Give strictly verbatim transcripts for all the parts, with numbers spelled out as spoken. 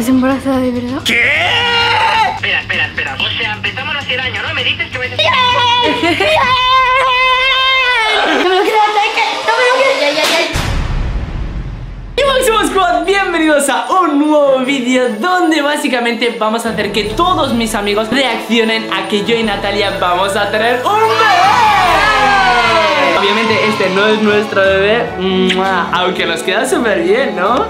¿Estás embarazada de verdad? ¿Qué? Espera, espera, espera. O sea, empezamos así el año, ¿no? Me dices que vais a... ¡No me lo quiero hacer, que no me lo quiero. Ya, ya, ya. Y Máximo Squad, bienvenidos a un nuevo vídeo donde básicamente vamos a hacer que todos mis amigos reaccionen a que yo y Natalia vamos a tener un bebé. Obviamente este no es nuestro bebé, aunque nos queda súper bien, ¿no?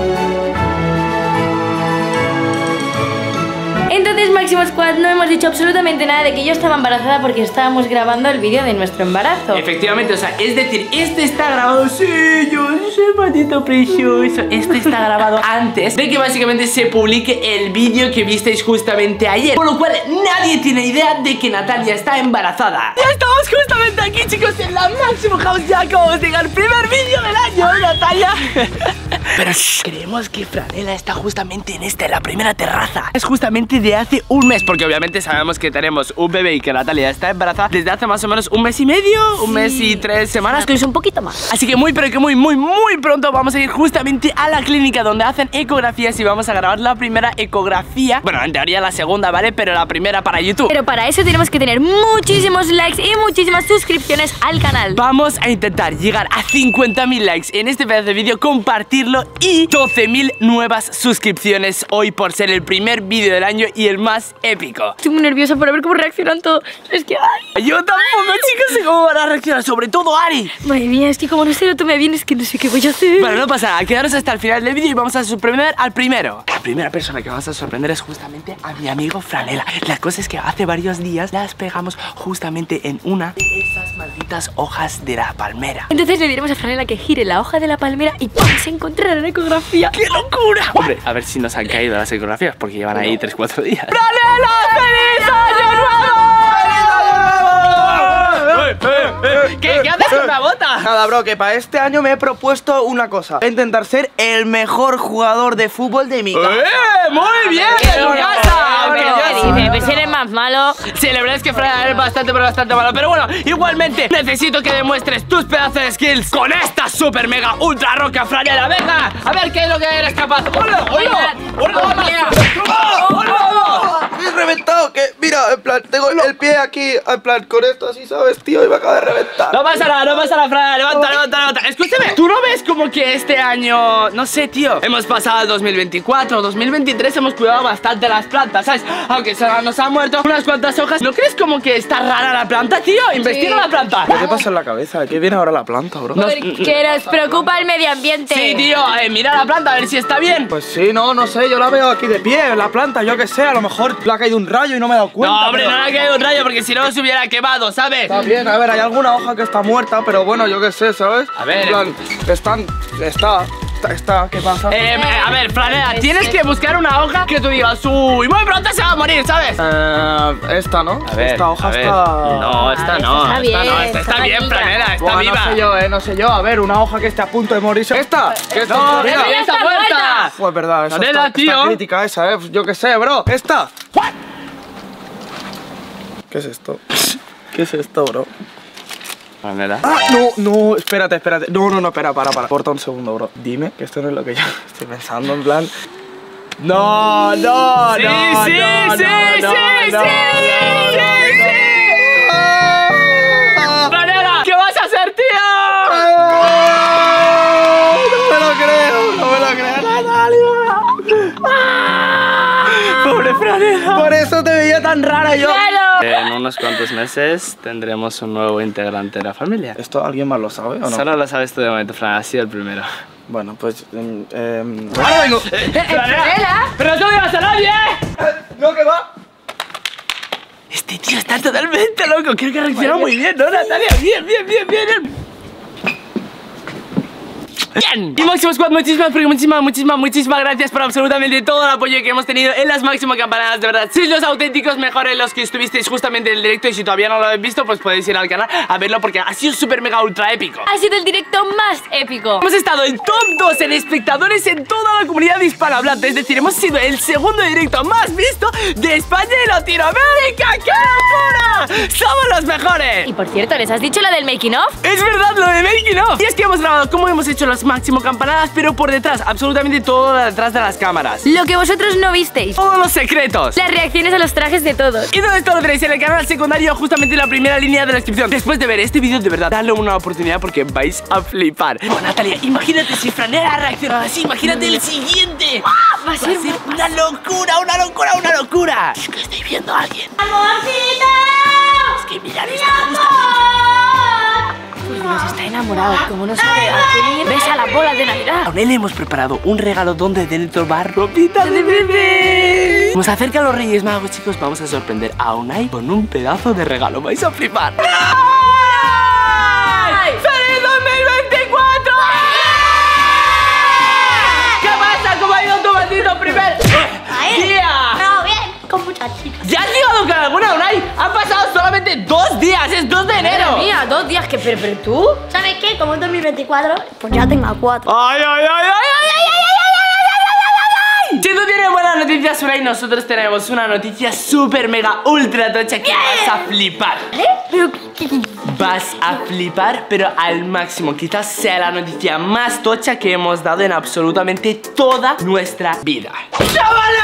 Entonces, Máximo Squad, no hemos dicho absolutamente nada de que yo estaba embarazada porque estábamos grabando el vídeo de nuestro embarazo. Efectivamente, o sea, es decir, este está grabado, sí, yo soy patito precioso. Este está grabado antes de que básicamente se publique el vídeo que visteis justamente ayer. Por lo cual, nadie tiene idea de que Natalia está embarazada. Ya estamos justamente aquí, chicos, en la Máximo House. Ya acabamos de llegar al primer vídeo del año, Natalia. Pero shh, creemos que Franela está justamente en esta, en la primera terraza. Es justamente de hace un mes, porque obviamente sabemos que tenemos un bebé y que Natalia está embarazada desde hace más o menos un mes y medio, sí. un mes y tres semanas, incluso un poquito más. Así que muy pero que muy muy muy pronto vamos a ir justamente a la clínica donde hacen ecografías y vamos a grabar la primera ecografía. Bueno, en teoría la segunda, ¿vale? Pero la primera para YouTube. Pero para eso tenemos que tener muchísimos likes y muchísimas suscripciones al canal. Vamos a intentar llegar a cincuenta mil likes en este pedazo de vídeo, compartirlo y doce mil nuevas suscripciones hoy por ser el primer vídeo del año y el más épico. Estoy muy nerviosa por ver cómo reaccionan todos. Es que ay. Yo tampoco, chicos, sé cómo van a reaccionar, sobre todo Ari. Madre mía, es que como no se lo tome bien, es que no sé qué voy a hacer. Bueno, no pasa nada, quedaros hasta el final del vídeo y vamos a sorprender al primero. La primera persona que vamos a sorprender es justamente a mi amigo Franela. La cosa es que hace varios días las pegamos justamente en una de esas malditas hojas de la palmera. Entonces le diremos a Franela que gire la hoja de la palmera y ¡pum! Se encontrará la ecografía. ¡Qué locura! Hombre, a ver si nos han caído las ecografías porque llevan ahí tres cuatro días. ¡Franela! ¡Feliz año nuevo! ¡Eh, eh, eh! ¿Qué, ¿Qué haces con la bota? Nada, bro, que para este año me he propuesto una cosa: intentar ser el mejor jugador de fútbol de mi casa. ¡Eh! ¡Muy bien! ¡De tu casa! Dice, pues eres más malo. Sí, la verdad es que Fran es bastante, pero bastante malo. Pero bueno, igualmente necesito que demuestres tus pedazos de skills con esta super mega ultra roca, Franela. Venga, a ver qué es lo que eres capaz. ¡Hola! ¡Hola! ¡Hola! ¡Hola! Me he reventado, que mira, en plan, tengo el pie aquí, en plan, con esto así, ¿sabes, tío? Y me acaba de reventar. No pasa nada, no pasa nada, Fran. Levanta, levanta, levanta. Escúchame, ¿tú no ves como que este año, no sé, tío, hemos pasado el dos mil veinticuatro, dos mil veintitrés, hemos cuidado bastante las plantas, ¿sabes? Aunque se nos han muerto unas cuantas hojas. ¿No crees como que está rara la planta, tío? Investiga sí. la planta. ¿Qué te pasa en la cabeza? ¿Qué viene ahora la planta, bro? No, que nos preocupa el medio ambiente. Sí, tío, eh, mira la planta, a ver si está bien. Pues sí, no, no sé, yo la veo aquí de pie, la planta, yo que sé, a lo mejor le ha caído un rayo y no me he dado cuenta. No, hombre, pero... no le ha caído un rayo porque si no se hubiera quemado, ¿sabes? Está bien, a ver, hay alguna hoja que está muerta, pero bueno, yo que sé, ¿sabes? A ver. En plan, están, está... Está, ¿qué pasa? Eh, a ver, Franela, tienes que buscar una hoja que tú digas, uy, muy pronto se va a morir, ¿sabes? Eh, esta, ¿no? A ver, esta hoja a ver. está... No, esta no, está esta bien, no, esta está, está bien, bonita. Franela, está Buah, viva. No sé yo, eh, no sé yo. A ver, una hoja que esté a punto de morirse. ¡Esta! ¿Qué está? No, Mira. esta está muerta. Pues verdad, esa Franela, está, tío. está crítica esa, eh. Yo qué sé, bro. ¡Esta! ¿Qué es esto? ¿Qué es esto, bro? Franela. Ah, no, no, espérate, espérate. No, no, no, espera, para, para. Corta un segundo, bro. Dime que esto no es lo que yo estoy pensando, en plan. No, no, Sí, no, sí, no, sí, no, sí, no, sí, no, sí, no, sí, no, sí. Ah. Franela, ¿qué vas a hacer, tío? Ah, no me lo creo, no me lo creo, Natalia. Ah. Pobre Franela. Por eso te veía tan rara yo. En unos cuantos meses tendremos un nuevo integrante de la familia. ¿Esto alguien más lo sabe o no? Solo lo sabes tú de momento, Fran, has sido el primero. Bueno, pues... Eh, eh... ¡Ahora vengo! ¡Franela! ¡Pero no digas a nadie! No, que va. Este tío está totalmente loco. Creo que ha reaccionado muy bien, ¿no, Natalia? Bien, bien, bien, bien, bien. Bien. Y Máximo Squad, muchísimas, porque muchísimas, muchísimas, muchísimas gracias por absolutamente todo el apoyo que hemos tenido en las Máximo Campanadas, de verdad. Sois los auténticos mejores, los que estuvisteis justamente en el directo. Y si todavía no lo habéis visto, pues podéis ir al canal a verlo porque ha sido súper mega ultra épico. Ha sido el directo más épico. Hemos estado en top dos en espectadores en toda la comunidad hispanohablante. Es decir, hemos sido el segundo directo más visto de España y Latinoamérica. ¡Qué locura! ¡Somos los mejores! Y por cierto, ¿les has dicho la del making of? Es verdad, lo de making of. Y es que hemos grabado cómo hemos hecho los tenemos máximo campanadas, pero por detrás, absolutamente todo detrás de las cámaras. Lo que vosotros no visteis. Todos los secretos. Las reacciones a los trajes de todos. Y todo esto lo tenéis en el canal secundario, justamente en la primera línea de la descripción. Después de ver este vídeo, de verdad, dadle una oportunidad porque vais a flipar. Oh, Natalia, imagínate si Franela ha reaccionado así, imagínate el siguiente. Va a Va a ser ser una locura, una locura, una locura. Es que estoy viendo a alguien. ¡Amorcito! Es que mirad, está justo. Nos está enamorado, como no sabe a quién ir. Besa las bolas de Navidad. A él le hemos preparado un regalo donde dentro va ropita de bebé. Nos acercan los Reyes Magos, chicos. Vamos a sorprender a Unai con un pedazo de regalo. Vais a flipar. ¡Ay! ¡Feliz dos mil veinticuatro! ¿Qué pasa? ¿Cómo ha ido tu maldito primer día? No, bien, con muchas chicas. ¿Ya has ligado con alguna, Unai? Han pasado solamente dos días, es dos de enero. Mía, dos días que pero, pero tú. ¿Sabes qué? Como es dos mil veinticuatro, pues ya tengo a cuatro. ¡Ay, ay, ay, ay, ay, ay, ay, ay, ay! Si tú tienes buenas noticias, Unai, nosotros tenemos una noticia súper mega ultra tocha que vas a flipar. ¿Eh? Pero, ¿qué, qué? Vas a flipar, pero al máximo. Quizás sea la noticia más tocha que hemos dado en absolutamente toda nuestra vida. ¡Chavales!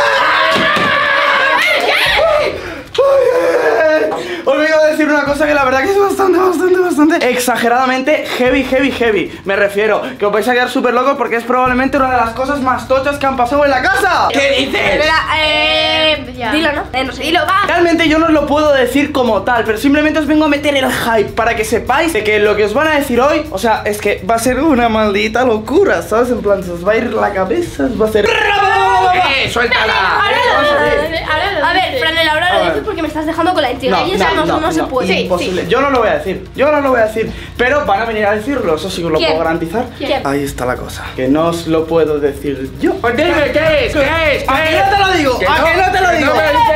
Olvido decir una cosa que la verdad que es bastante, bastante, bastante exageradamente heavy, heavy, heavy. Me refiero que os vais a quedar súper locos porque es probablemente una de las cosas más tochas que han pasado en la casa. ¿Qué dices? Espera, eh, Ya. dilo, ¿no? Eh, no sé, dilo, va. Realmente yo no os lo puedo decir como tal, pero simplemente os vengo a meter el hype para que sepáis de que lo que os van a decir hoy, o sea, es que va a ser una maldita locura, ¿sabes? En plan, se os va a ir la cabeza, os va a hacer... ¡Eh, suéltala! A ver, Franela, ahora lo dices porque me estás dejando con la intriga. y esa no, no, se puede. Imposible. Yo no lo voy a decir. Yo no lo voy a decir. Pero van a venir a decirlo. Eso sí que lo ¿Quién? puedo garantizar. ¿Quién? Ahí está la cosa. Que no os lo puedo decir yo. Pues dime, ¿qué es? ¿Qué es? ¿A que no te lo digo? ¿A que no te lo digo?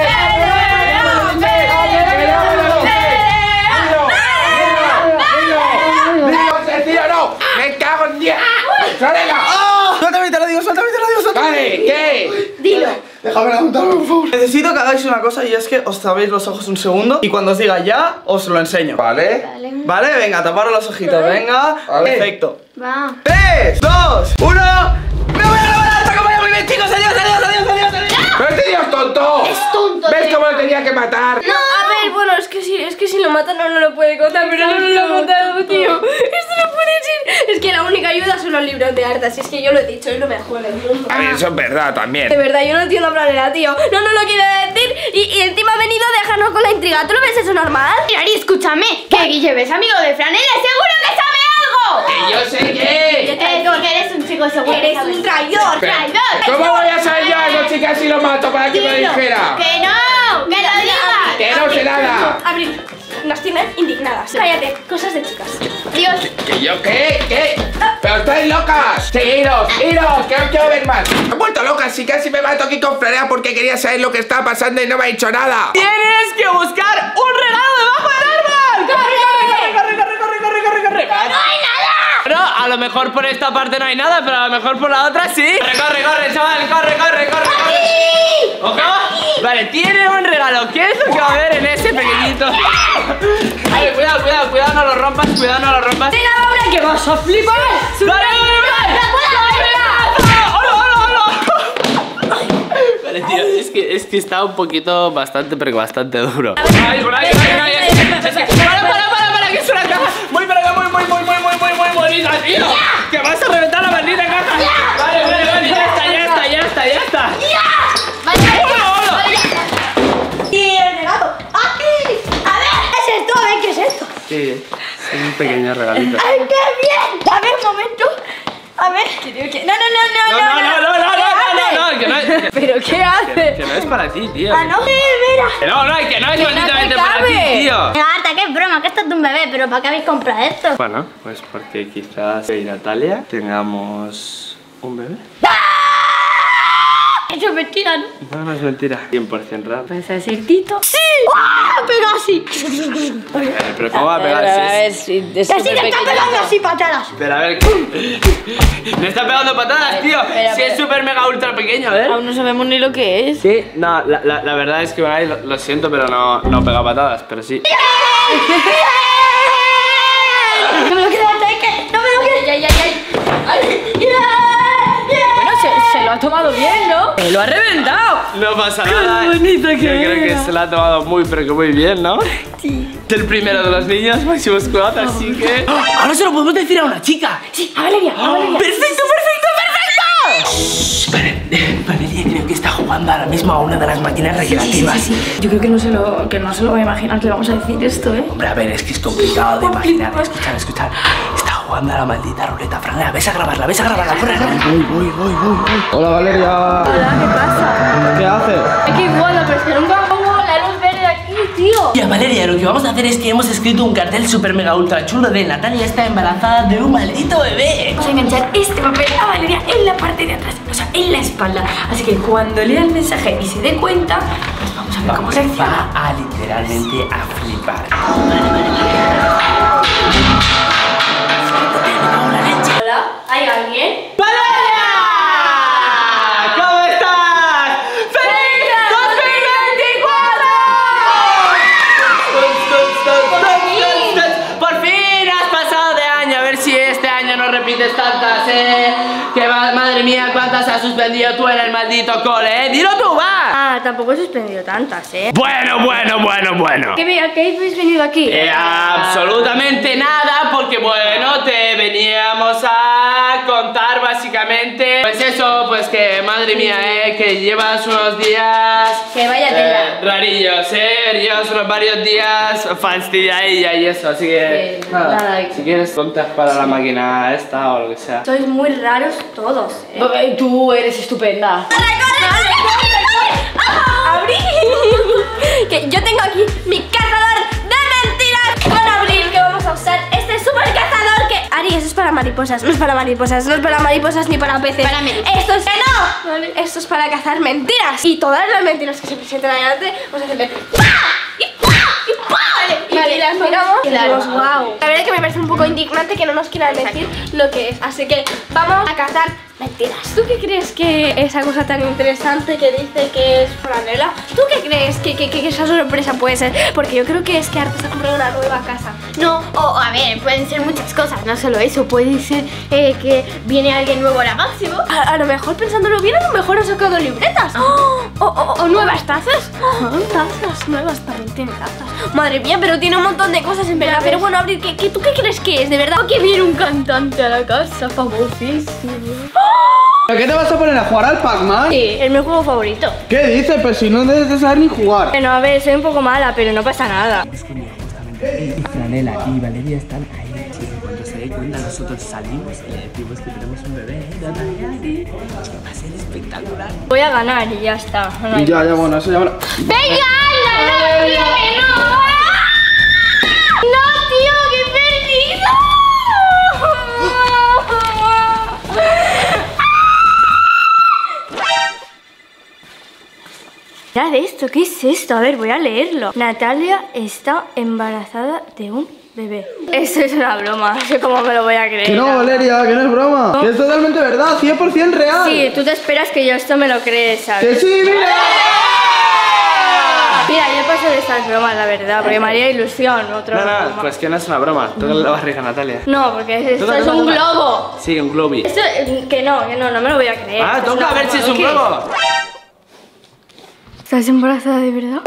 ¡Tío, no! ¡Me cago en diez! ¡Suéltala! Suéltame, te lo digo, suéltame, te lo digo, suéltame. Vale, ¿qué? Dilo. Déjame preguntarme, por favor. Necesito que hagáis una cosa y es que os tapéis los ojos un segundo y cuando os diga ya, os lo enseño. Vale. Vale, venga, taparos los ojitos, venga. Vale. Perfecto. Va. tres, dos, uno. ¡Me voy a la balanza! ¡Que vaya muy bien, chicos! ¡Adiós, adiós, adiós, adiós, adiós! ¡No este tío es tonto! Es tonto. ¿Ves tío. cómo lo tenía que matar? No, a ver, bueno, es que si, es que si lo matan no, no lo puede contar, pero no, no lo ha contado, tío. Esto no puede ser. Es que la única ayuda son los libros de arte. Así es que yo lo he dicho, es lo mejor del mundo. A ver, eso es verdad también. De verdad, yo no entiendo a Franela, tío. No, no lo quiere decir y, y encima ha venido a dejarnos con la intriga. ¿Tú lo ves eso normal? Ari, escúchame, que Guille es amigo de Franela, seguro que sabe algo. ¡Que yo sé qué! Eh, tú que eres un chico seguro. Eres que sabes. un traidor. traidor. ¿Cómo voy a saber yo a esa chica si lo mato para que me lo Dilo. dijera? Que no, que lo digas. ¡Que no sé nada! Abril, nos tienen indignadas. Cállate, cosas de chicas. Dios, ¿Que yo qué? ¿Qué? ¡Pero estáis locas! ¡Seguiros! ¡Iros! ¡Que no quiero ver más! ¡Me he vuelto loca! Si casi me mato aquí con Franela porque quería saber lo que estaba pasando y no me ha dicho nada. ¡Tienes que buscar un regalo debajo del árbol! ¡Corre, corre, corre, corre, corre, corre, corre, corre! ¡No hay nada! Bueno, a lo mejor por esta parte no hay nada, pero a lo mejor por la otra sí. ¡Corre, corre, corre, chaval! ¡Corre, corre, corre, corre! ¡Ojo! Vale, tiene un regalo. ¿Qué es lo que va a haber en ese pequeñito? Vale, cuidado, cuidado, cuidado, no lo rompas, cuidado, no lo rompas. Venga, Laura, que vas a flipar. ¡Vale, vale, vale! ¡Hola, hola, hola! Vale, tío, es que, es que está un poquito bastante, pero bastante duro. ¡Ay, por ahí, ay, ay, ay! Es que- ¡Para, para, para, para! ¡Que es una caja! ¡Muy para acá, muy, muy, muy, muy, muy, muy, muy bonita, tío! ¡Que vas a reventar la maldita caja! Vale, vale, vale, ya está, ya está, ya está, ya está. ¡Hola, hola! Y el regalo. ¡Aquí! A ver, es esto, a ver, ¿qué es esto? Sí, es un pequeño regalito. ¡Ay, qué bien! A ver, un momento. A ver. No, no, no, No, no, no, no, no, no, no, no, que no es, que, ¿Pero qué hace? que no es para ti, tío. Ah, no, mira. Que no, no, que no es malditamente para ti, cabe. tío. Marta, que es broma, que esto es de un bebé, pero ¿para qué habéis comprado esto? Bueno, pues porque quizás yo y Natalia tengamos un bebé. Eso es mentira, ¿no? No, no es mentira. cien por ciento real. ¿Vas a ser Tito? ¡Sí! ¡Ah! Pega así. Eh, pero ¿cómo va a pegar? A Si ver, es- si es Así súper te está pequeñito. pegando así patadas. Pero a ver. Me está pegando patadas, tío. Espera, Si es espera. súper mega ultra pequeño, a ver. Aún no sabemos ni lo que es. Sí, no, la, la, la verdad es que bueno, lo, lo siento, pero no, no pega patadas, pero sí. No me lo quiero dar, es que no me lo quiero. Ay, ay, ay, ay. lo ha tomado bien, ¿no? ¡Eh, lo ha reventado! No pasa nada. Qué bonito que Yo creo que era. se la ha tomado muy, pero que muy bien, ¿no? Sí. Es el primero de los niños, Máximo Squad, así que... ¡Oh! Ahora se lo podemos decir a una chica. Sí, a Valeria, a Valeria. ¡Perfecto, perfecto, perfecto! Shh, Vale- Valeria creo que está jugando ahora mismo a una de las máquinas recreativas. Sí, sí, sí. Yo creo que no se lo, que no se lo va a imaginar que le vamos a decir esto, ¿eh? Hombre, a ver, es que es complicado de imaginar. Escuchar, escuchar. Está jugando a la maldita ruleta franela. Ves a grabarla, ves a grabarla. Corre, corre. Voy, voy, voy, voy, voy. Hola, Valeria. Hola, ¿qué pasa? ¿Qué haces? Aquí jugando, pero es que nunca pongo la luz verde aquí, tío. Y a Valeria, lo que vamos a hacer es que hemos escrito un cartel super mega ultra chulo de Natalia está embarazada de un maldito bebé. Vamos a enganchar este papel a Valeria en la parte de atrás, o sea, en la espalda. Así que cuando lea el mensaje y se dé cuenta, pues vamos a ver cómo Vamos, reacciona. va a literalmente a flipar. Hola, ¿hay alguien? ¡Valeria! ¿Cómo estás? ¡Feliz dos mil veinticuatro! ¡Por fin has pasado de año! A ver si este año no repites tantas, ¿eh? Que va, madre mía, ¿cuántas has suspendido tú en el maldito cole, eh? ¡Dilo tú, va! Ah, tampoco he suspendido tantas, ¿eh? Bueno, bueno, bueno, bueno. ¿Qué, ¿A qué habéis venido aquí? Eh, absolutamente nada, porque bueno, te veníamos a contar básicamente, pues eso, pues que madre mía, eh, que llevas unos días Que vaya eh, tela. rarillos, eh, llevas unos varios días fastidiadilla y eso, así que Sí, nada, nada. si quieres contar para la máquina esta o lo que sea. Sois muy raros todos, ¿eh? Eh, Tú eres estupenda. ¡Abrí! Que yo tengo aquí mi cazador de mentiras con Abril, que vamos a usar este super cazador que... Ari, eso es para mariposas, no es para mariposas, no es para mariposas ni para peces. Para mí. Esto es... ¡Que no! Vale. Esto es para cazar mentiras. Y todas las mentiras que se presenten adelante, vamos a hacerle ¡pah! ¡Y pah! ¡Y pah! Vale, Vale, y las miramos y claro. decimos wow. La verdad es que me parece un poco indignante que no nos quieran decir lo que es. Así que vamos a cazar mentiras. ¿Tú qué crees que esa cosa tan interesante que dice que es franela? ¿Tú qué crees que, que, que esa sorpresa puede ser? Porque yo creo que es que Arthur se ha comprado una nueva casa. No, o a ver, pueden ser muchas cosas, no solo eso. Puede ser eh, que viene alguien nuevo a la Máximo. A, a lo mejor, pensándolo bien, a lo mejor ha sacado libretas. ¡Oh! O, o- o nuevas tazas. Oh, tazas nuevas, también tiene tazas. Madre mía, pero tiene un montón de cosas en verdad. Pero bueno, Abril, ¿qué, qué, ¿tú qué crees que es, de verdad? O que viene un cantante a la casa famosísimo. ¿Pero qué te vas a poner a jugar al Pac-Man? Sí, es mi juego favorito. ¿Qué dices? Pues si no debes de saber ni jugar. Bueno, a ver, soy un poco mala, pero no pasa nada. Y Franela y Valeria están ahí. Así que cuando se dé cuenta, nosotros salimos y le decimos que tenemos un bebé, ¿eh? Natalia, va a ser espectacular. Voy a ganar y ya está. No hay- Ya, ya, bueno, eso ya me lo... ¡Venga, anda! ¡No, tío, que no! ¡No, tío, que he perdido! Mirad esto, ¿qué es esto? A ver, voy a leerlo. Natalia está embarazada de un bebé. Esto es una broma, no sé cómo me lo voy a creer. Que no, Valeria, que no es broma. Que es totalmente verdad, cien por cien real. Sí, tú te esperas que yo esto me lo crees, Que ¿sabes? sí, mira. Mira, yo paso de estas bromas, la verdad, porque me haría ilusión. Otro No, no, broma. pues que no es una broma. Toca la barriga, Natalia. No, porque esto Toca, es toca, un toca. globo. Sí, un globi. Esto, eh, que no, que no, no me lo voy a creer. Ah, Esto toca a una ver si es un broma. ¿Qué? globo. ¿Estás embarazada de verdad?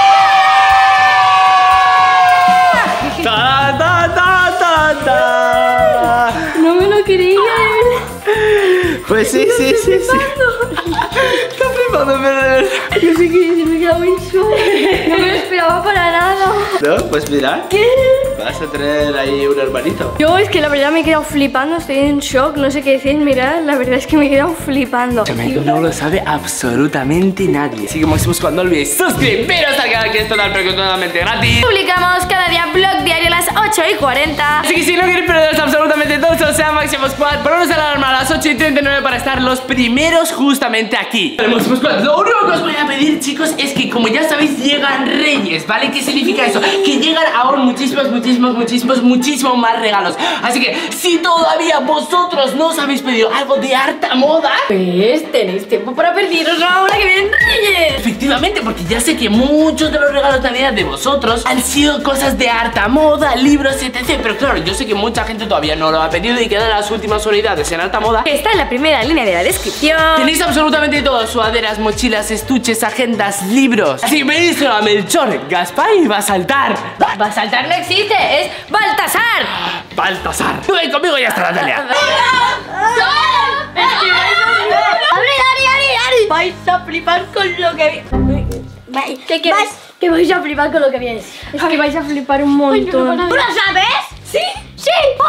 Ta, ta, ta, ta, ta. No me lo creía, de verdad. Pues sí, sí, sí, sí. Está flipando, pero de verdad. Yo sé que se me quedaba en shock. No me lo esperaba para nada. No, pues mira. ¿Qué? Vas a tener ahí un hermanito. Yo es que la verdad me he quedado flipando, estoy en shock, no sé qué decir, mirad, la verdad es que me he quedado flipando. No lo sabe absolutamente nadie. Así que Máximo Squad, no olvidéis suscribiros al canal, que es total, pero que totalmente gratis. Publicamos cada día vlog diario a las ocho y cuarenta. Así que si no queréis perderos absolutamente todo, o sea, Máximo Squad, poneros la alarma a las ocho y treinta y nueve para estar los primeros justamente aquí. Vale, Máximo Squad, lo único que os voy a pedir, chicos, es que como ya sabéis, llegan Reyes, ¿vale? ¿Qué significa eso? Que llegan aún muchísimos, muchísimos, muchísimos, muchísimos más regalos. Así que si todavía vosotros no os habéis pedido algo de harta moda, Pues tenéis tiempo para perdiros ahora que vienen Reyes. efectivamente, últimamente, porque ya sé que muchos de los regalos de Navidad de vosotros han sido cosas de harta moda, libros, etcétera. Pero claro, yo sé que mucha gente todavía no lo ha pedido y quedan las últimas unidades en alta moda. Está en la primera línea de la descripción. Tenéis absolutamente todo: sudaderas, mochilas, estuches, agendas, libros. Así que pedíselo a Melchor, Gaspar y va a saltar. Va a saltar, no existe, es Baltasar. Baltasar. Tú ven conmigo y ya está, Natalia. ¡Abre, Ari, Ari, Ari! Vais a flipar con lo que vi. Vais- ¿Qué quieres? vais- Que vais a flipar con lo que vienes. Es que vais a flipar un montón. ¿Tú lo sabes? ¿Sí? ¡Sí!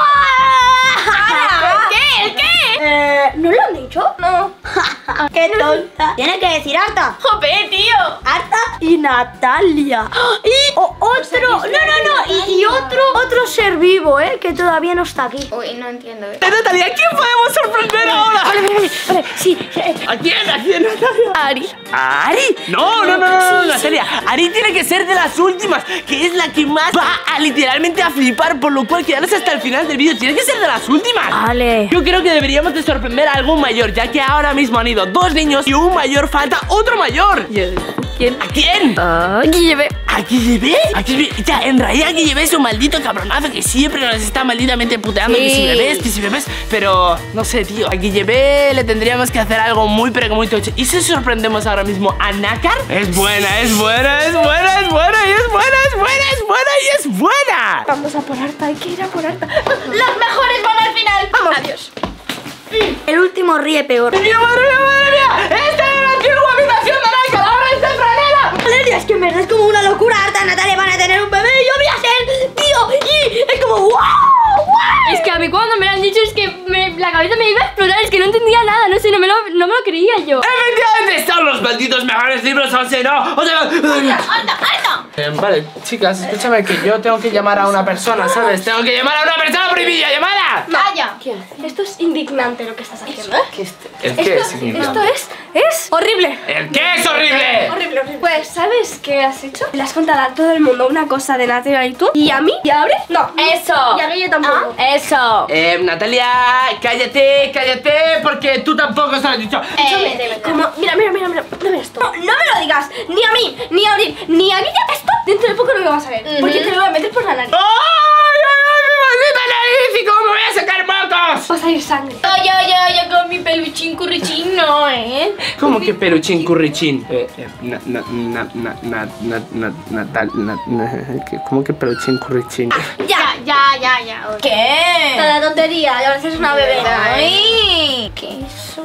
¿Qué? ¿El qué? Eh, ¿no lo han dicho? No. ¡Qué tonta! Tiene que decir Arta. Jope, tío. Arta y Natalia. Y o- otro. No, no, no. Y, y otro, otro ser vivo, ¿eh? Que todavía no está aquí. Uy, no entiendo. ¿eh? Natalia, ¿a quién podemos sorprender ahora? Vale, vale, vale. Vale, sí. eh, ¿A quién? ¿A quién, Natalia? Ari. ¿A Ari? No, no, no, no, no, Natalia. Ari tiene que ser de las últimas, que es la que más va a literalmente a flipar, por lo cual quedarse hasta el final del vídeo. Tiene que ser de las últimas. Vale. Yo creo que deberíamos de sorprender a algún mayor, ya que ahora mismo han ido dos niños y un mayor, falta otro mayor. ¿Quién? ¿A quién? Aquí llevé. ¿A Guillebé? ¿A Guillebé? Ya, en realidad Guillebé es un maldito cabronazo que siempre nos está malditamente puteando. Sí. Que si bebés, que si bebés. Pero, no sé, tío, a Guillebé le tendríamos que hacer algo muy pero que muy tocho. ¿Y si sorprendemos ahora mismo a Nácar? Es buena, es buena, es buena, es buena, y es buena, es buena, es buena, y es buena. Vamos a por Arta, hay que ir a por Arta. Las mejores van al final. Vamos. Adiós. El último ríe peor. ¡Madre mía, madre mía, madre mía! ¡Esta era la antigua habitación de Nácar! ¡Ahora está franela! Valeria, es que en verdad es como una locura. Arta y Natalia van a tener un bebé y yo voy a ser tío. Y es como wow, wow. Es que a mí cuando me lo han dicho es que me- la cabeza me iba a explotar. Es que no entendía nada, no sé, no me lo, no me lo creía yo. ¡Efectivamente! ¡Son los malditos mejores libros! ¡O sea, no! ¡O sea, ¡Arta, Arta! Eh, vale, chicas, escúchame que yo tengo que llamar a una persona, ¿sabes? Tengo que llamar a una persona por videollamada. Vaya. ¿Qué haces? Esto es indignante lo que estás haciendo, ¿eh? ¿El qué es? Esto es, es horrible. ¿El qué es horrible? Horrible, horrible. Pues, ¿sabes qué has hecho? Le has contado a todo el mundo una cosa de Natalia y tú. ¿Y a mí? ¿Y a Abre? No. Eso. Y a Guille tampoco. Eso. Eh, Natalia, cállate, cállate, porque tú tampoco se lo has dicho. Eh, como, mira, mira, mira, mira, dame esto. No, no me lo digas, ni a mí, ni a Abril, ni a Guille. Esto dentro de poco no lo vas a ver. Porque te lo voy a meter por la nariz. ¡Ay, ay, ay, mi maldita nariz! ¿Y cómo me voy a sacar mocos? Va a salir sangre. Yo, yo, yo, yo con mi peluchín currichín no, ¿eh? ¿Cómo que peluchín currichín? Eh, eh, na, na, na, na, na, na, na, natal, na, na, ¿qué- ¿Cómo que peluchín currichín? Ya, ya, ya, ya. ¿Qué? Nada, tontería. Ahora es una bebé. Ay, ¿qué eso?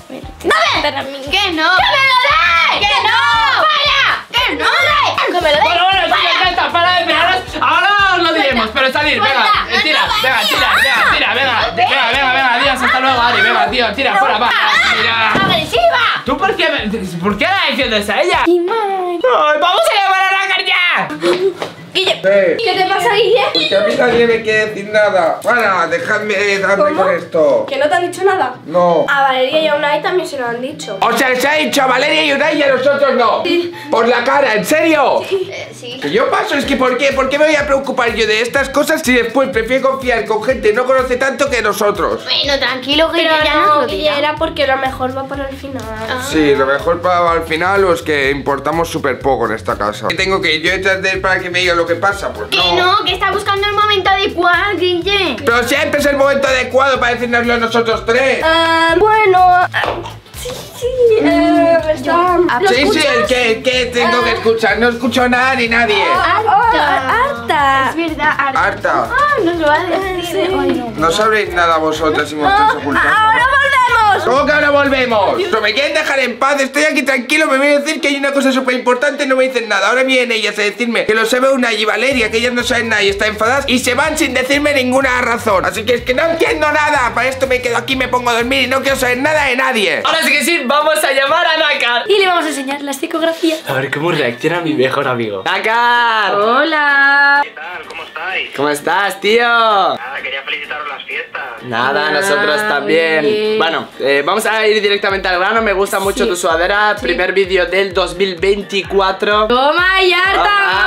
Para mí. ¡Que no! ¡Que me lo dé! ¡Que no! ¡Para! ¡Que no dé! ¡Que me lo dé! Bueno, bueno, chicas, ya está, para de pegaros. Ahora os lo diremos, pero salir, venga, Suelta, tira, no, no, venga, no, tira, no. venga, tira, venga, venga, venga, venga, adiós, hasta luego, Ari, venga, tío, tira, fuera, va, tira. ¡Agresiva! ¿Tú por qué, me- por qué la defiendes a ella? Ay, vamos a llamar a Nácar ya. Guille, Eh, ¿Qué te pasa, Guille? que a mí nadie me quiere decir nada. Bueno, dejadme darme ¿Cómo? con esto. ¿Que no te han dicho nada? No. A Valeria y a Unai también se lo han dicho. O sea, se ha dicho a Valeria y Unai y a nosotros no. Por la cara, ¿en serio? sí. Que yo paso, es que ¿por qué? ¿Por qué me voy a preocupar yo de estas cosas si después prefiero confiar con gente que no conoce tanto que nosotros? Bueno, tranquilo, Guille, Pero ya nos no, lo Guille, dirá. era porque lo mejor va para el final. Sí, lo mejor para al final es que importamos súper poco en esta casa. ¿Qué tengo que ir yo detrás de él para que me diga lo que pasa? Pues Que no. no, que está buscando el momento adecuado, Guille. Pero siempre es el momento adecuado para decírnoslo a nosotros tres. Ah, bueno. ah, sí, sí. Eh, está. ¿Lo Sí, sí, escuchas? el que, el que tengo que escuchar. No escucho nada ni nadie. Ah, ah, harta. Es verdad, Arta. Harta. Ah, nos lo va a decir. Ay, no. No sabréis nada vosotras si me lo estáis ocultando. ¡Ahora volvemos! ¿Cómo que ahora volvemos? Pero me quieren dejar en paz, estoy aquí tranquilo, me voy a decir que hay una cosa súper importante y no me dicen nada. Ahora vienen ellas a decirme que lo sabe Unai y Valeria, que ellas no saben nada y están enfadadas y se van sin decirme ninguna razón. Así que es que no entiendo nada. Para esto me quedo aquí, me pongo a dormir y no quiero saber nada de nadie. Ahora sí que sí, vamos a llamar a Nácar. Y le vamos a enseñar la psicografía. A ver cómo reacciona mi mejor amigo. ¡Nácar! Hola. ¿Qué tal? ¿Cómo estáis? ¿Cómo estás, tío? Nada, quería felicitaros las fiestas. Nada, Ah, nosotros también. oye. Bueno, eh, vamos a ir directamente al grano. Me gusta mucho Sí. tu sudadera. Primer vídeo del dos mil veinticuatro. Toma y harta,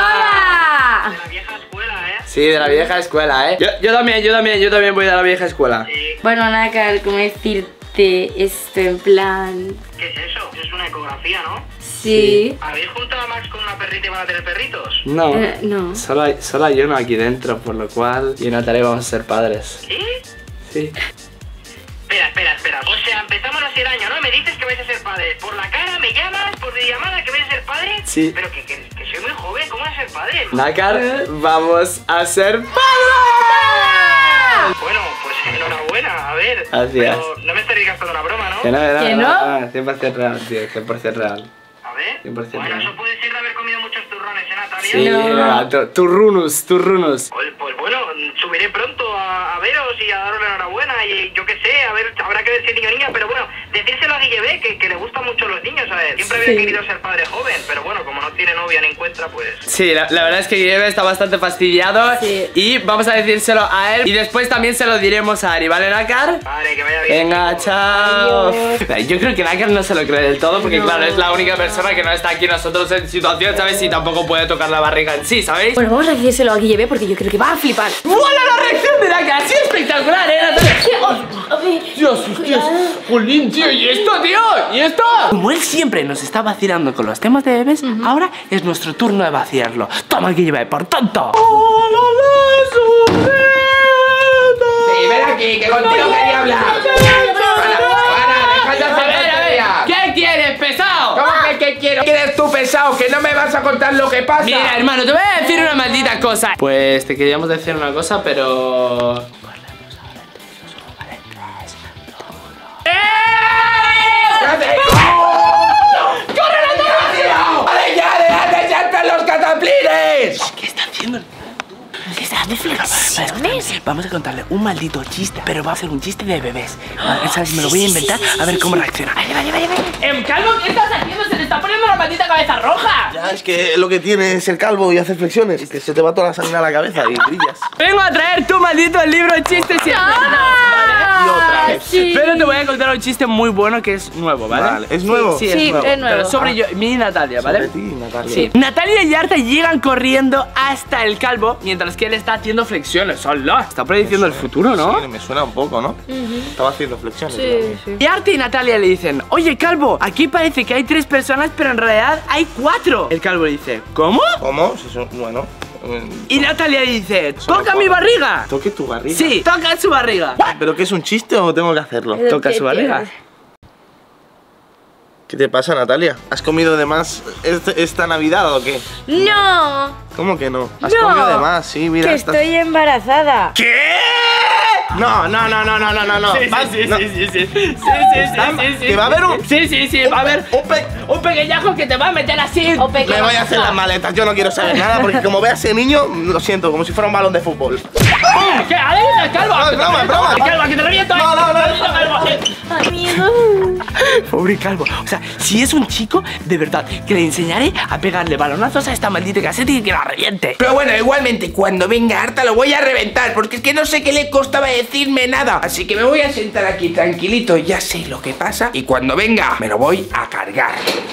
Toma. hola. La vieja escuela, ¿eh? Sí, de la vieja escuela, ¿eh? Yo, yo también, yo también, yo también voy de la vieja escuela. Sí. Bueno, Nácar, ¿cómo decirte esto en plan? ¿Qué es eso? Es una ecografía, ¿no? Sí. ¿Habéis juntado a Max con una perrita y van a tener perritos? No, Eh, no. solo, hay, solo hay uno aquí dentro, por lo cual yo y Natalia vamos a ser padres. ¿Sí? Sí. Espera, espera, espera. O sea, empezamos así el año, ¿no? Me dices que vais a ser padres. Por la cara me llamas, por llamada que vais a ser padres. Sí. Pero que, que, que soy muy joven, ¿cómo vas a ser padre? Nácar, vamos a ser padres. Bueno, pues enhorabuena, a ver. Gracias. Pero no me estaréis gastando una broma, ¿no? Que no, ¿Que no, no? no, cien por ciento real, tío, cien por ciento real. A ver. cien por ciento Bueno, real. eso puede ser de haber comido muchos turrones, ¿eh, Natalia? Sí, No. tu- turrunus, turrunus. Pues, pues bueno, subiré pronto a, a veros y a daros la enhorabuena y yo qué sé, a ver, habrá que ver si es niño o niña, pero bueno, decírselo a Guille B, que, que le gustan mucho los niños, ¿sabes? Siempre había Sí. querido ser padre joven, pero bueno, como no tiene novia ni encuentra, pues... Sí, la, la verdad es que Guillermo está bastante fastidiado. Sí. Y vamos a decírselo a él. Y después también se lo diremos a Ari, ¿vale, Nácar? Vale, que vaya bien. Venga, chao. Yo creo que Nácar no se lo cree del todo porque, claro, es la única persona que no está aquí nosotros en situación, ¿sabes? Y tampoco puede tocar la barriga en sí, ¿sabéis? Bueno, vamos a decírselo a Guille B porque yo creo que va a flipar. ¡Hola, la reacción de Nácar! ¡Ha sido espectacular, eh, Natalia! Dios, Dios, Jolín, tío, ¿y esto, tío? ¿Y esto? Como él siempre nos está vacilando con los temas de bebés, ahora es nuestro turno de vaciarlo. Toma, Guille, por tanto. Sí, ven aquí, que contigo quería hablar. Para, deja de hacer tonterías. ¿Qué quieres, pesado? ¿Cómo que qué quiero? ¿Quieres tú pesado? Que no me vas a contar lo que pasa. Mira, hermano, te voy a decir una maldita cosa. Pues te queríamos decir una cosa, pero... ¡Corre, Natalia! ¡Vale, ya! ¡Deja de echarte los cataplines! ¿Qué está haciendo? ¿Qué está haciendo? Vamos a contarle un maldito chiste, pero va a ser un chiste de bebés. Vale, ¿sabes? Me lo voy a inventar a ver cómo reacciona. Vale, vale, vale, vale. Em, Calvo, ¿qué estás haciendo? Se te está poniendo la maldita cabeza roja. Ya, es que lo que tiene es el calvo y hace flexiones. Y que se te va toda la sangre a la cabeza y brillas. Vengo a traer tu maldito libro de chistes y... Y otra vez. Sí. Pero te voy a contar un chiste muy bueno que es nuevo, ¿vale? Vale, ¿es nuevo? Sí, Sí, es nuevo. es nuevo. Pero sobre yo, mi y Natalia, ¿vale? Sobre ti, Natalia. Sí. Natalia y Arta llegan corriendo hasta el calvo mientras que él está haciendo flexiones. ¡Hola! Está prediciendo el futuro, ¿no? Sí, me suena un poco, ¿no? Estaba haciendo flexiones. Sí, digamos. sí. Y Arta y Natalia le dicen: oye, calvo, aquí parece que hay tres personas, pero en realidad hay cuatro. El calvo le dice: ¿cómo? ¿Cómo? Si son- bueno. eh, Y Natalia le dice: Solo ¡toca cuatro. mi barriga! Toque tu barriga. Sí, toca su barriga. ¿Pero qué es un chiste o tengo que hacerlo? Lo Toca que su barriga. quieras. ¿Qué te pasa, Natalia? ¿Has comido de más este- esta Navidad o qué? No, ¿Cómo que no? Has No. comido de más, sí, mira. que estás- estoy embarazada. ¿Qué? No, no, no, no, no, no, no, no. Sí, Vas- sí, sí, no. sí, sí, sí, sí, sí, sí, sí, sí. Que va a haber un- Sí, sí, sí, va a haber Un pe- un pequeñajo que te va a meter así. O pequeño. Me voy a hacer las maletas, yo no quiero saber nada porque como vea a ese niño, lo siento, como si fuera un balón de fútbol. ¿Qué? ¡Adivina, calvo! No, es broma, es broma. ¡Calvo, que te reviento! No, no, no, ¡Maldito calvo! Pobre calvo. O sea, si es un chico, de verdad, que le enseñaré a pegarle balonazos a esta maldita caseta y que la reviente. Pero bueno, igualmente, cuando venga Arta lo voy a reventar, porque es que no sé qué le costaba decirme nada. Así que me voy a sentar aquí tranquilito, ya sé lo que pasa, y cuando venga me lo voy a cargar.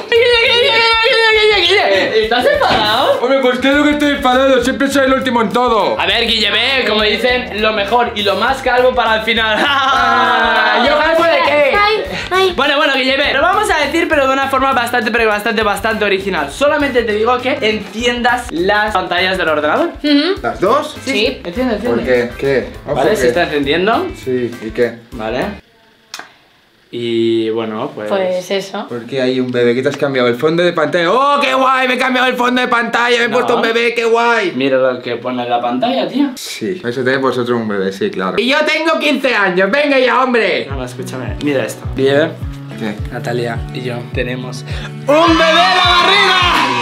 ¿Estás enfadado? Hombre, pues claro que estoy enfadado, siempre soy el último en todo. A ver, Guillemé, como dicen, lo mejor y lo más calvo para el final. ¿Yo calvo de qué? Ay, ay. Bueno, bueno, Guillemé, lo vamos a decir, pero de una forma bastante, pero bastante, bastante original. Solamente te digo que enciendas las pantallas del ordenador. ¿Las dos? Sí, enciende, enciende. ¿Por qué? ¿Qué? Ojo, Vale, ¿qué? se está encendiendo. Sí, ¿y qué? Vale. Y bueno, pues... Pues eso. ¿Por qué hay un bebé que te has cambiado el fondo de pantalla? ¡Oh, qué guay! Me he cambiado el fondo de pantalla, me he No. puesto un bebé, qué guay. Mira lo que pone en la pantalla, tío. Sí, eso tenéis vosotros un bebé, sí, claro. Y yo tengo quince años, venga ya, hombre. No, no, escúchame. Mira esto. Guillemé, ¿Qué? Natalia y yo tenemos ¡un bebé en la barriga!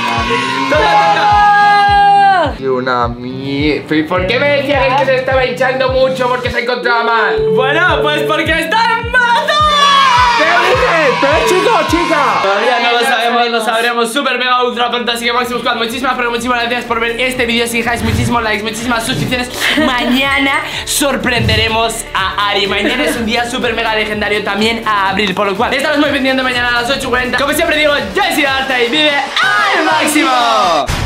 Y una mierda. ¿Y por qué me decían que se estaba hinchando mucho porque se encontraba mal? Bueno, pues porque está embarazada. ¿Qué dices? ¿Pero es chico o chica? Todavía no lo sabemos, lo sabremos súper mega ultra pronto. Así que Máximo Squad, muchísimas pero muchísimas gracias por ver este vídeo. Si dejáis muchísimos likes, muchísimas suscripciones, mañana sorprenderemos a Ari. Mañana es un día súper mega legendario, también a Abril. Por lo cual, estamos muy pendientes mañana a las ocho cuarenta. Como siempre digo, yo he sido Arta y vive al máximo.